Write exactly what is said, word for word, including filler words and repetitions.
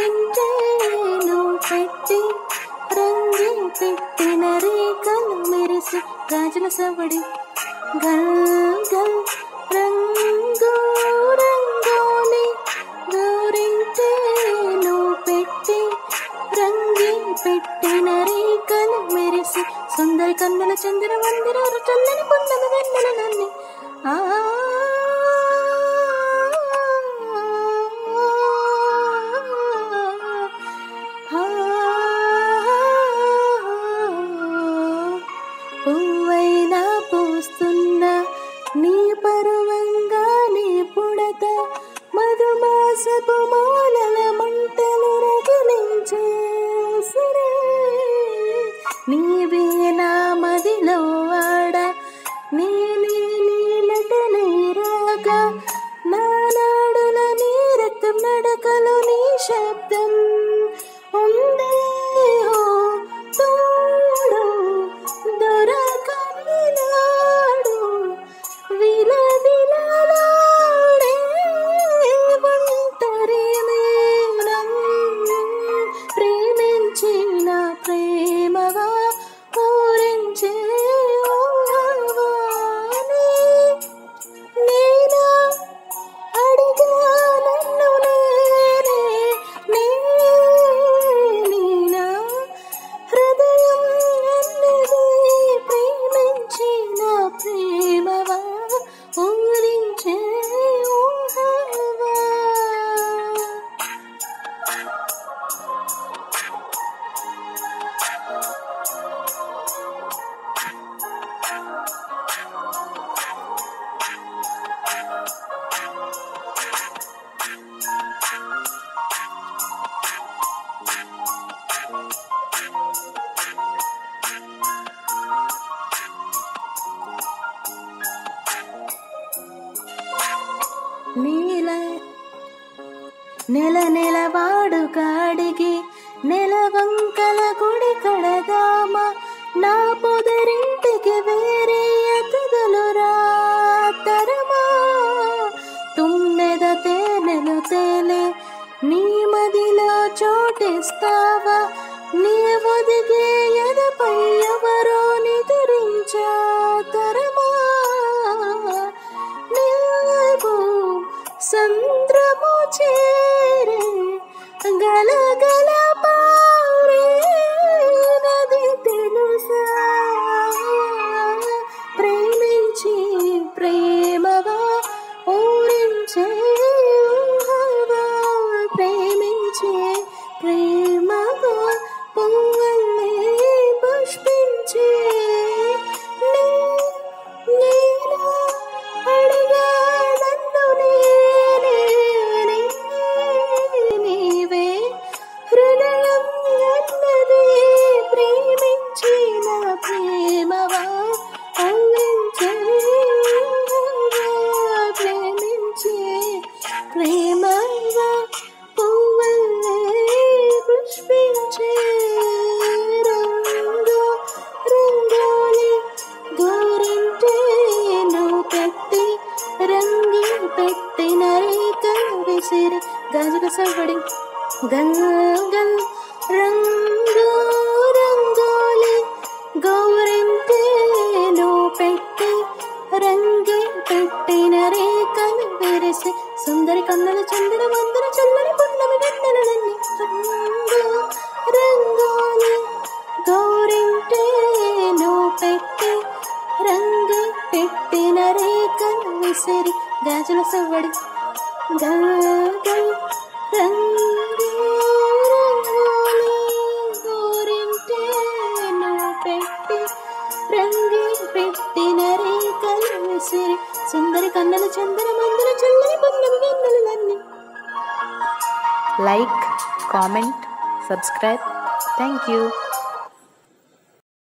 గోరింటే నువ్వు పెట్టి రంగి పెట్టిన రేఖలు మెరిసి గాజుల సవడి గల్ గల్ రంగు రంగోలి గోరింటే నువ్వు పెట్టి రంగి పెట్టిన రేఖలు మెరిసి సుందరి కన్నుల చంద్ర మందిర చల్లని పొందన వెన్నెల నన్ని ఆ పువ్వైనా పూస్తున్న నీ పరువంగా నీ పుడత మధుమాసపు మాలల మంటలు రగిలించే సిరే నీవే నా మదిలో ఆడ నీ నీలటనే రాగా నా నాడుల నీ రక్తం నడకలు నీ శబ్దం ఉందే తోడు దొరకని నాడు విల విలలాడే ఒంటరి మేళం ప్రేమించిన ప్రేమగా ఊరించే ఊహవానే నేనా అడిగా నన్ను నేనే నేనా హృదయం అన్నది ప్రేమించిన ప్రేమవా ఊరించే ఊహవా నీల నెల నెలవాడు కాడిగి నెల వంకల గుడి కడదామ నా పొదరింటికి వేరే అతిథులు రాతరమా తుమ్మెద తేనెలు తేలే నీ మదిలో చోటిస్తావా నీ ఒదిగే ఎదపై ఎవరో నిదురించాతరమా నీవు సంద్రము చేరే గలగల పారే నది తెలుసా ప్రేమించి ప్రేమగా ఊరించే ఊహవా ప్రేమించే ప్రేమగా పువ్వులే పుష్పించే నేనా అడిగా నన్ను నేనే నీవే హృదయం అన్నది ప్రేమించిన ప్రేమవా ఊరించే ప్రేమించే ప్రేమగా పువ్వులే పుష్పించే రంగు రంగోలి గోరింటే నువ్వు పెట్టి రంగి పెట్టిన రేఖలు విసిరి గాజుల సవ్వడి గల్ గల్ రంగు రంగోలి గోరింటే నువ్వు పెట్టి రంగి పెట్టిన రేఖలు విరిసి సుందరి కన్నుల చంద్ర మందిర చల్లని పున్నమి వెన్నెలన్నీ రంగు రంగోలి గోరింటే నువ్వు పెట్టి రంగి పెట్టిన రేఖలు విసిరి గాజుల సవ్వడి గల్ గల్ రంగు రంగోలి గోరింటే నువ్వు పెట్టి రంగి పెట్టిన రేఖలు విసిరి సుందరి కన్నుల చంద్ర మందిర చల్లని పున్నమి వెన్నెలన్నీ. Like, comment, subscribe. Thank you.